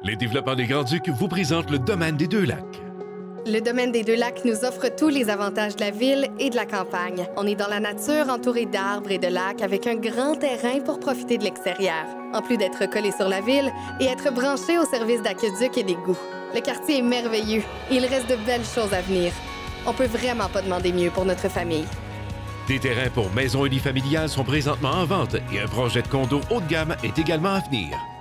Les développements des Grands-Ducs vous présentent le domaine des Deux-Lacs. Le domaine des Deux-Lacs nous offre tous les avantages de la ville et de la campagne. On est dans la nature, entouré d'arbres et de lacs, avec un grand terrain pour profiter de l'extérieur. En plus d'être collé sur la ville et être branché au service d'aqueduc et d'égouts. Le quartier est merveilleux et il reste de belles choses à venir. On peut vraiment pas demander mieux pour notre famille. Des terrains pour maisons unifamiliales sont présentement en vente et un projet de condo haut de gamme est également à venir.